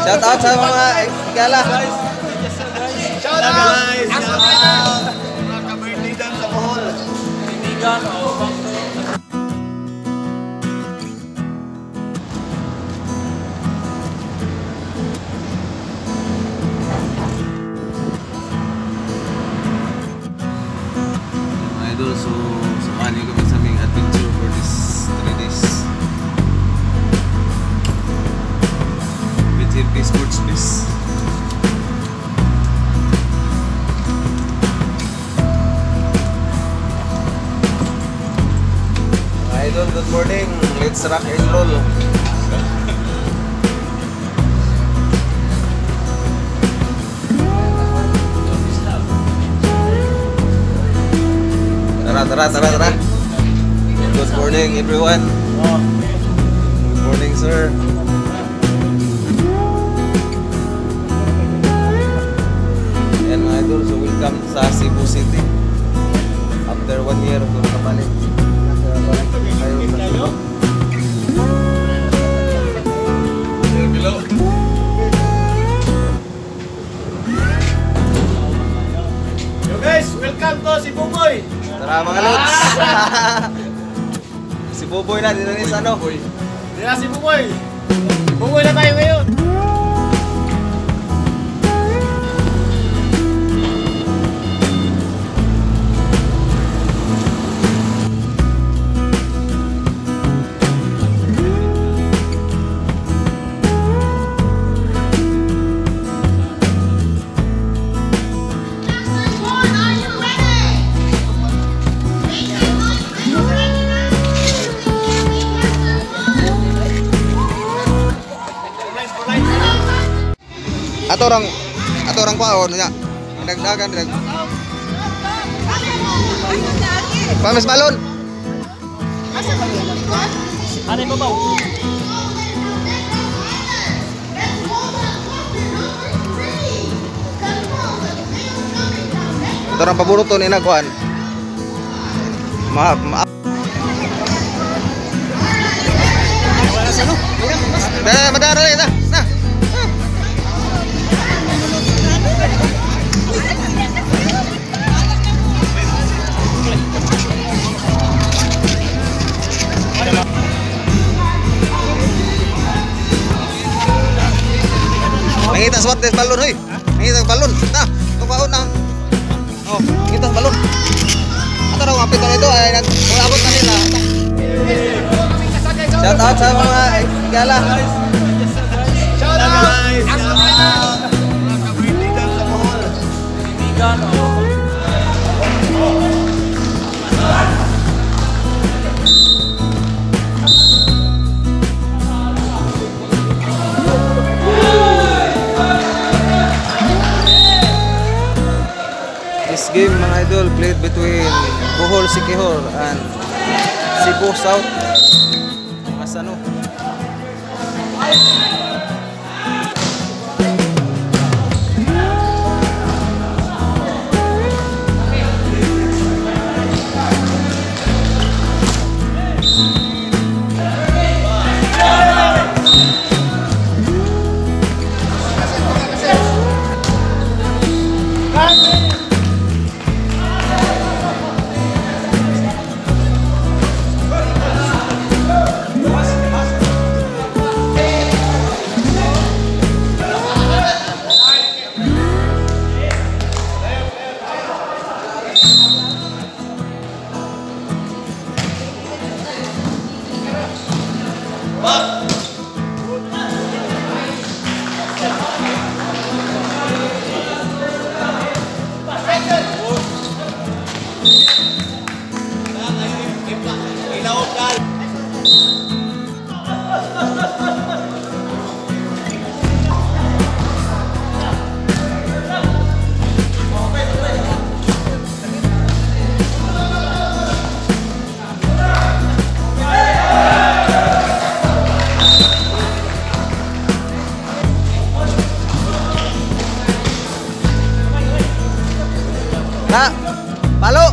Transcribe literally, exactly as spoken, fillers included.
Shout out sa mga igala. Shout out guys. Mga ka-birthday dyan sa Bohol. Kaibigan o idol, so samahan niyo kami sa aming adventure for this three days with H P Sports Biz. Idol, good morning. Let's rock and roll. Tara, tara, tara, tara. Good morning, everyone. Good morning, sir. Yan mga idol, so welcome sa Cebu City. After one year, doon ka balik. Balik kayo sa Cebu. Hello. Yo guys, welcome to si Buboy. Tara mga lods. Si Buboy na, dito na sa ano? Dito na si Buboy. Buboy na tayo ngayon. Ato orang ato orang kwaon nya. Dagdagan dag. Pames balon. Ano ba ba? Ato orang paborito to ni na kuan. Maaf, maaf. Dah, madara lang na. Na. Nangita swat des balon hoy. Nangita balon. Na, tupaon na. Oh, kita balon. Ato raw apit nito ay nag-abot na nila. Shout out sa mga igala. Shout out guys. Mga ka-birthday dyan sa Bohol. Kaibigan o This game mga idol played between Bohol Siquijor and Cebu South. Mga sano. Na, palo.